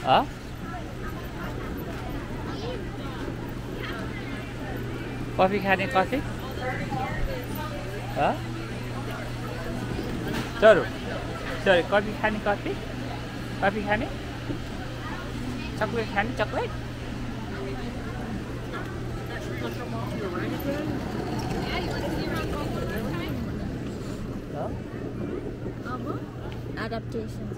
Coffee खाने coffee चरु चरु कफी खाने कफी खाने चकलेट खाने चकलेट Adaptations.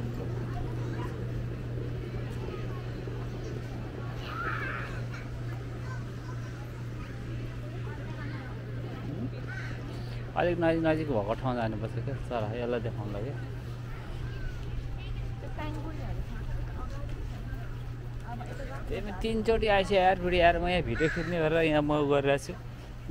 अलिक नजिक भएको ठाउँ जानुपर्छ क्या चरा यसलाई देखाउन लागि त्यही 3 चोटि आइसक्यो यार बुढी यार म यहाँ भिडियो खिच्ने गरेर यहाँ म गरिरहेको छु ल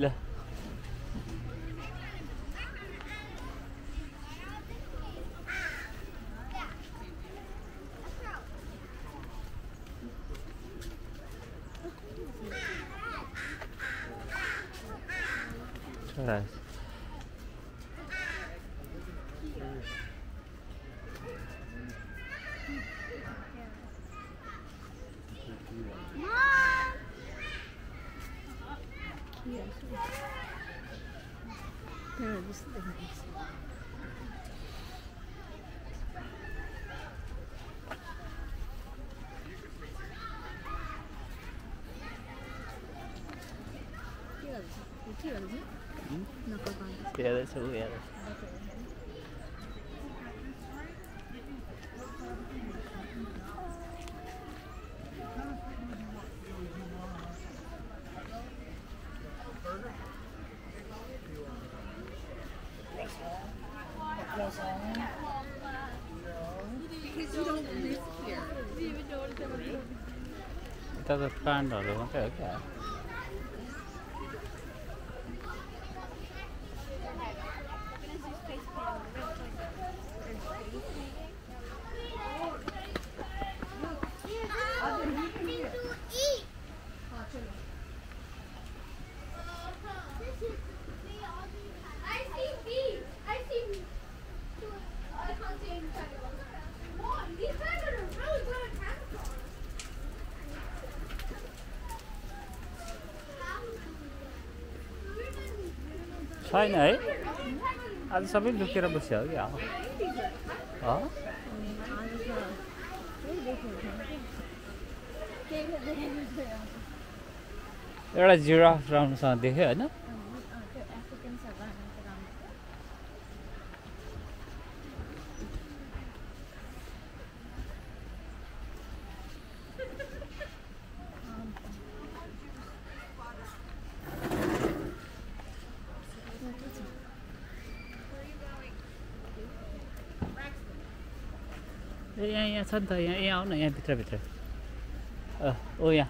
त प्लान्टहरु मात्रै हो क्या छैन है आज सबै लुकेर बस्यो हो क्या एउटा जिराफ राम्रोसँग देख्यो होइन यहाँ छ नि त यहाँ आउन यहाँ भित्र ओ यहाँ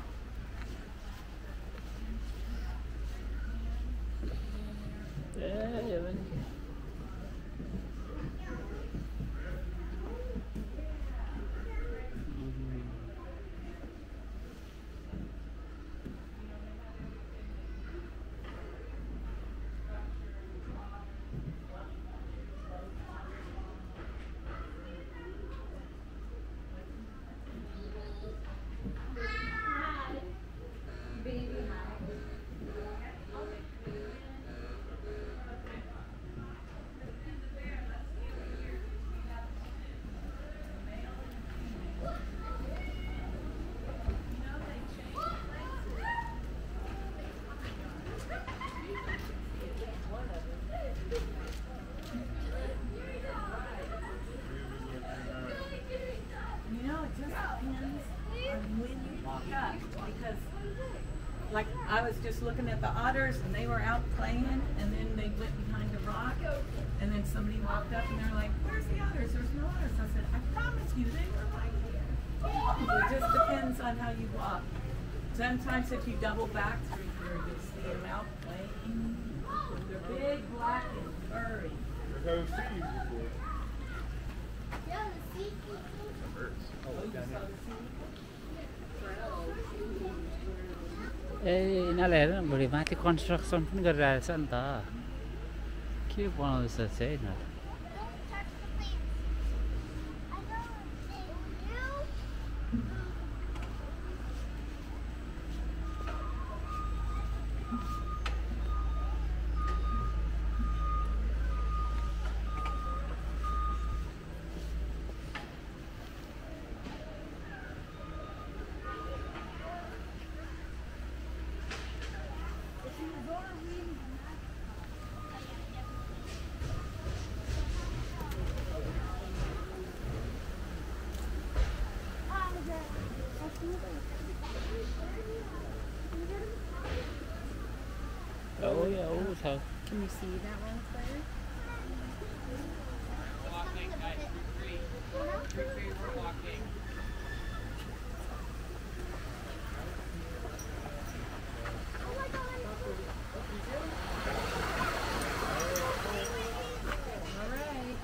Like, I was just looking at the otters and they were out playing and then they went behind a rock and then somebody walked up and they're like, where's the otters? There's no otters. I said, I promise you they were right here. It just depends on how you walk. Sometimes if you double back through here, you'll see them out playing. They're big, black, and furry. I've had seen before. Yeah, the sea Birds. Oh, down there. ए यिनीहरूलाई हेर न बुढी माथि construction पनि गरिरहेछ नि त के बनाउँदैछ चाहिँ यिनीहरू Oh yeah, oh sao? Can you see that one player? Alright.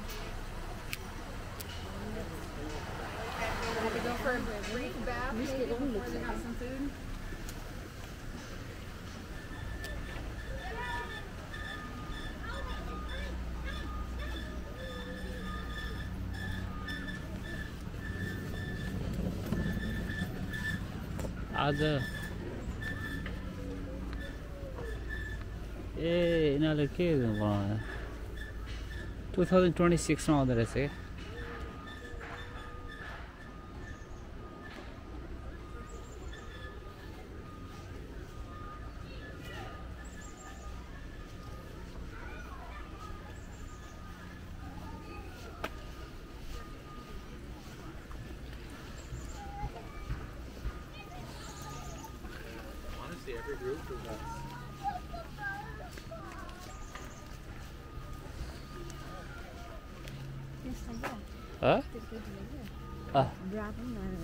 Have to go for a brief bath maybe before they have some food. आज ए यिनीहरूले के बनायो 2026 मा आउँदो रहेछ क्या Honestly, every group is that. Yes, I will. Huh? It's good to live here. Ah. Grabbing